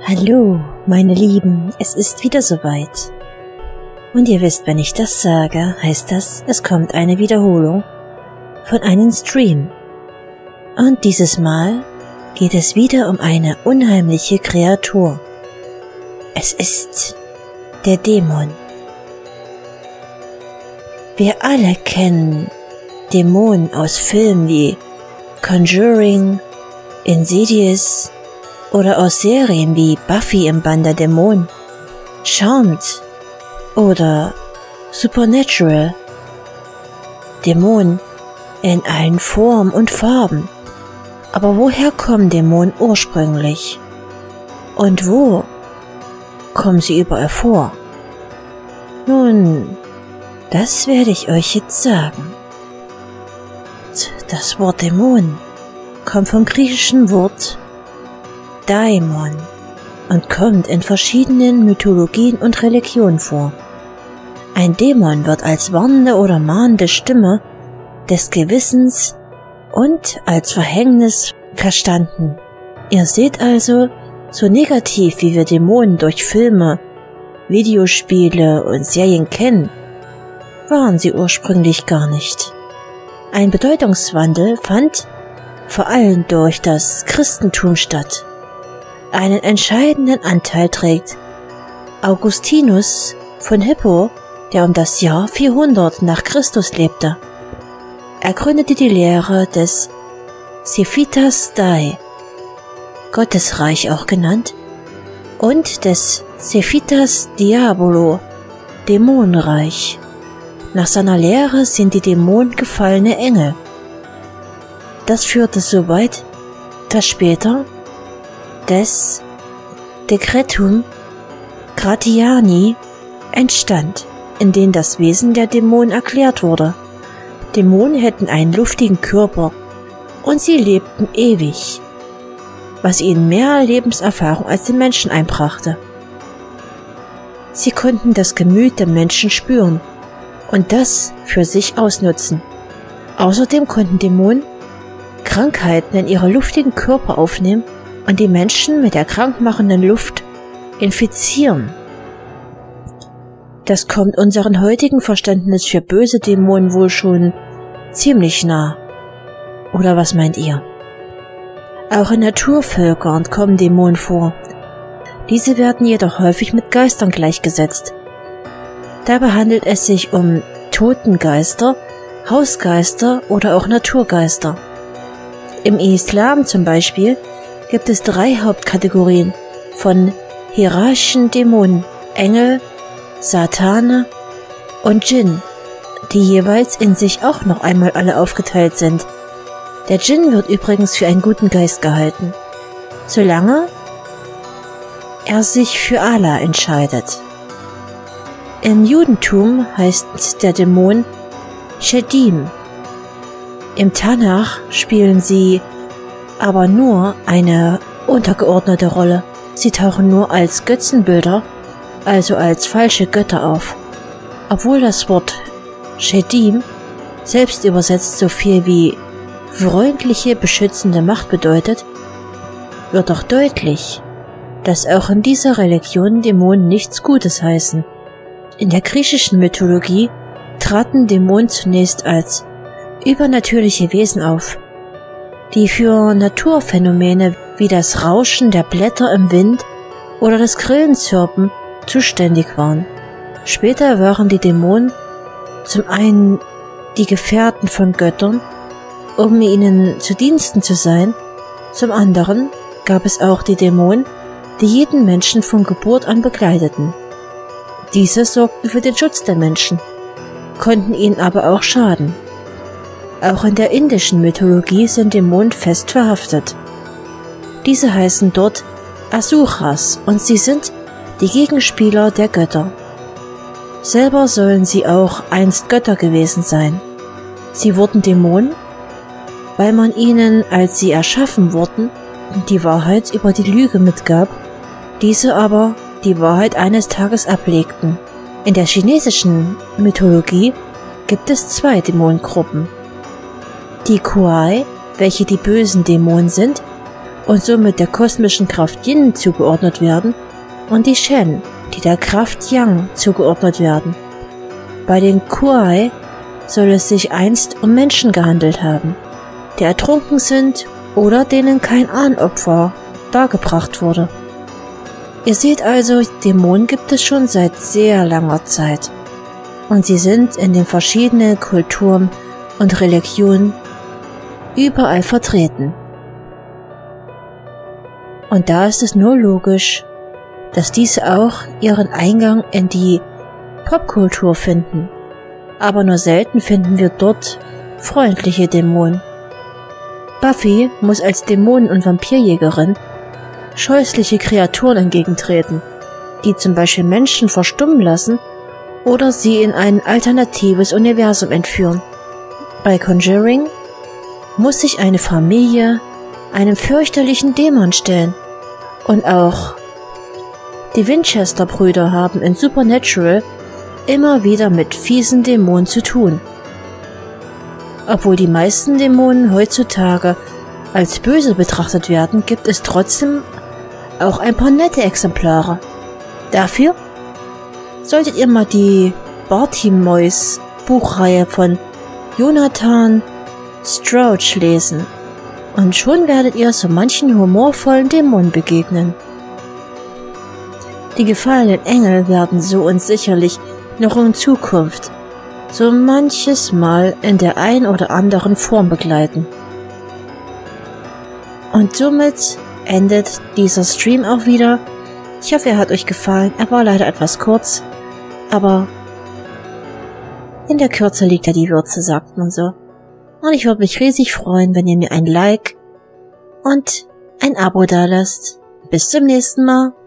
Hallo, meine Lieben, es ist wieder soweit. Und ihr wisst, wenn ich das sage, heißt das, es kommt eine Wiederholung von einem Stream. Und dieses Mal geht es wieder um eine unheimliche Kreatur. Es ist der Dämon. Wir alle kennen Dämonen aus Filmen wie Conjuring, Insidious oder aus Serien wie Buffy im Bann der Dämonen, Charmed oder Supernatural. Dämonen in allen Formen und Farben. Aber woher kommen Dämonen ursprünglich? Und wo kommen sie überall vor? Nun, das werde ich euch jetzt sagen. Das Wort Dämon kommt vom griechischen Wort Daimon und kommt in verschiedenen Mythologien und Religionen vor. Ein Dämon wird als warnende oder mahnende Stimme des Gewissens und als Verhängnis verstanden. Ihr seht also, so negativ wie wir Dämonen durch Filme, Videospiele und Serien kennen, waren sie ursprünglich gar nicht. Ein Bedeutungswandel fand vor allem durch das Christentum statt. Einen entscheidenden Anteil trägt Augustinus von Hippo, der um das Jahr 400 nach Christus lebte. Er gründete die Lehre des Civitas Dei, Gottesreich auch genannt, und des Civitas Diabolo, Dämonenreich. Nach seiner Lehre sind die Dämonen gefallene Engel. Das führte so weit, dass später des Decretum Gratiani entstand, in dem das Wesen der Dämonen erklärt wurde. Dämonen hätten einen luftigen Körper und sie lebten ewig, was ihnen mehr Lebenserfahrung als den Menschen einbrachte. Sie konnten das Gemüt der Menschen spüren und das für sich ausnutzen. Außerdem konnten Dämonen Krankheiten in ihre luftigen Körper aufnehmen und die Menschen mit der krankmachenden Luft infizieren. Das kommt unserem heutigen Verständnis für böse Dämonen wohl schon ziemlich nah. Oder was meint ihr? Auch in Naturvölkern kommen Dämonen vor. Diese werden jedoch häufig mit Geistern gleichgesetzt. Dabei handelt es sich um Totengeister, Hausgeister oder auch Naturgeister. Im Islam zum Beispiel gibt es 3 Hauptkategorien von hierarchischen Dämonen, Engel, Satane und Djinn, die jeweils in sich auch noch einmal alle aufgeteilt sind. Der Djinn wird übrigens für einen guten Geist gehalten, solange er sich für Allah entscheidet. Im Judentum heißt der Dämon Shedim. Im Tanach spielen sie aber nur eine untergeordnete Rolle. Sie tauchen nur als Götzenbilder, also als falsche Götter auf. Obwohl das Wort Shedim selbst übersetzt so viel wie freundliche, beschützende Macht bedeutet, wird doch deutlich, dass auch in dieser Religion Dämonen nichts Gutes heißen. In der griechischen Mythologie traten Dämonen zunächst als übernatürliche Wesen auf, die für Naturphänomene wie das Rauschen der Blätter im Wind oder das Grillenzirpen zuständig waren. Später waren die Dämonen zum einen die Gefährten von Göttern, um ihnen zu Diensten zu sein, zum anderen gab es auch die Dämonen, die jeden Menschen von Geburt an begleiteten. Diese sorgten für den Schutz der Menschen, konnten ihnen aber auch schaden. Auch in der indischen Mythologie sind Dämonen fest verhaftet. Diese heißen dort Asuras und sie sind die Gegenspieler der Götter. Selber sollen sie auch einst Götter gewesen sein. Sie wurden Dämonen, weil man ihnen, als sie erschaffen wurden, die Wahrheit über die Lüge mitgab, diese aber die Wahrheit eines Tages ablegten. In der chinesischen Mythologie gibt es 2 Dämonengruppen. Die Kuai, welche die bösen Dämonen sind, und somit der kosmischen Kraft Yin zugeordnet werden, und die Shen, die der Kraft Yang zugeordnet werden. Bei den Kuai soll es sich einst um Menschen gehandelt haben, die ertrunken sind oder denen kein Ahnenopfer dargebracht wurde. Ihr seht also, Dämonen gibt es schon seit sehr langer Zeit. Und sie sind in den verschiedenen Kulturen und Religionen überall vertreten. Und da ist es nur logisch, dass diese auch ihren Eingang in die Popkultur finden. Aber nur selten finden wir dort freundliche Dämonen. Buffy muss als Dämonen- und Vampirjägerin scheußliche Kreaturen entgegentreten, die zum Beispiel Menschen verstummen lassen oder sie in ein alternatives Universum entführen. Bei Conjuring muss sich eine Familie einem fürchterlichen Dämon stellen. Und auch die Winchester-Brüder haben in Supernatural immer wieder mit fiesen Dämonen zu tun. Obwohl die meisten Dämonen heutzutage als böse betrachtet werden, gibt es trotzdem auch ein paar nette Exemplare. Dafür solltet ihr mal die Bartimaeus Buchreihe von Jonathan Stroud lesen, und schon werdet ihr so manchen humorvollen Dämonen begegnen. Die gefallenen Engel werden so uns sicherlich noch in Zukunft so manches Mal in der ein oder anderen Form begleiten. Und somit endet dieser Stream auch wieder. Ich hoffe, er hat euch gefallen. Er war leider etwas kurz, aber in der Kürze liegt ja die Würze, sagt man so. Und ich würde mich riesig freuen, wenn ihr mir ein Like und ein Abo dalasst. Bis zum nächsten Mal.